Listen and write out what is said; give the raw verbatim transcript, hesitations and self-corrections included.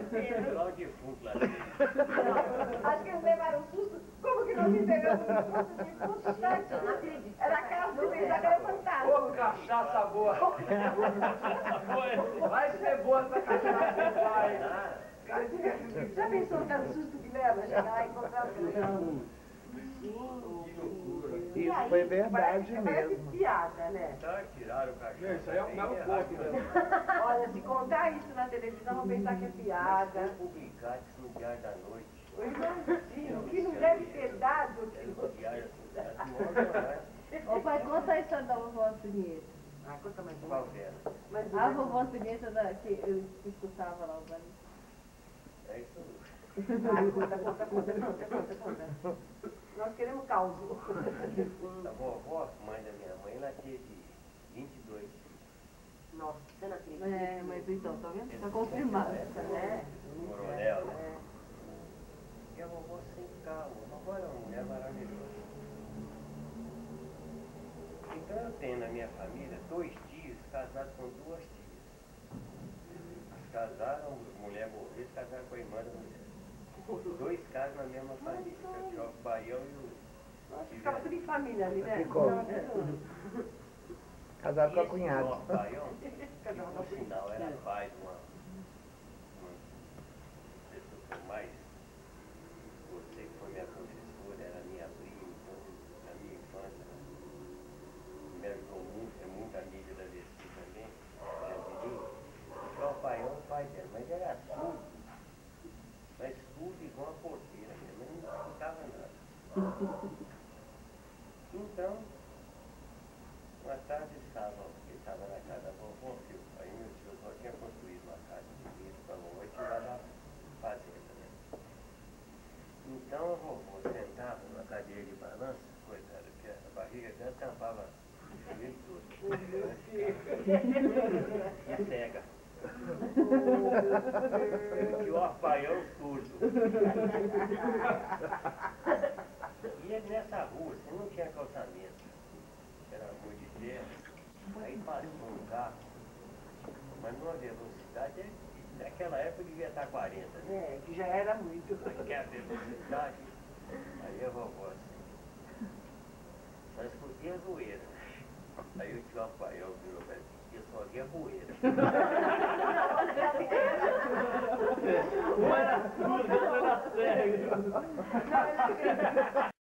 Olha o defunto lá dentro. Não, acho que eles levaram um susto. Como que nós entregamos um susto de constante? Não acredito. Era aquela surpresa, era fantasma. Ô, cachaça boa! Vai ser boa essa cachaça, vai! Já pensou que era o susto que leva? Chegar lá e encontrar o Isso foi verdade parece, mesmo. Parece piada, né? Tá, tiraram o cachorro. Isso aí é um belo ponto, né? Olha, se contar isso na televisão, vão pensar que é piada. Mas foi publicado isso no Diário da Noite. O irmãozinho, que não deve ter dado. É no Diário da Noite. Ô pai, conta a história da vovó Sinheta. Ah, conta mais uma. Qual era? Mas, A vovó Sinheta da, que eu escutava lá o barulho. É isso. Ah, conta, conta, conta, conta, conta, conta. Nós queremos caos. A vovó, mãe da minha mãe, ela teve vinte e dois filhos. Nossa, você não acredita? É, mas então, tá vendo? Tá confirmado. né? Coronel, né? É. E a vovó sem calma. A vovó era uma mulher maravilhosa. Então eu tenho na minha família dois tios casados com duas tias. Eles casaram, a mulher morreu, eles casaram com a irmã da mulher. Dois casos na mesma família, que é o João Baião e o... Nossa, ficava tudo em família ali, né? Ficou. Não, é tudo. Casado com a Esse cunhada. João Baião, que Casava com a por sinal era pai de uma... uma pessoa que eu mais gostei, que foi minha professora, era minha prima, então, na minha infância, né? Me ajudou muito, é muito amiga da Vessi também, a Viri. O João Baião é o pai dela, mas era surdo. Mas tudo igual a porteira mesmo, mas não escutava nada. Então, uma tarde ele estava, ele estava na casa da vovó, que aí meu tio só tinha construído uma casa de vidro para a vovó e tinha lá na fazenda, né? Então a vovó sentava numa cadeira de balanço, coitada, que a barriga dela tampava o joelho todo. E cega. Que o apaião surdo. E ele nessa rua, você não tinha calçamento. Era rua de terra. Aí passou um carro, mas numa velocidade, naquela época devia estar quarenta, né? É, que já era muito. Naquela velocidade. Aí a vovó assim, só escutei a zoeira. Aí o tio Apaião virou pra mim, eu só vi a poeira. Uma era surda, outra era cega. Não, ela